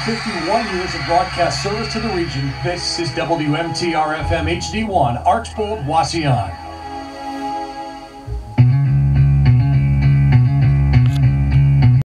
51 years of broadcast service to the region. This is WMTR-FM HD1, Archbold, Wasion.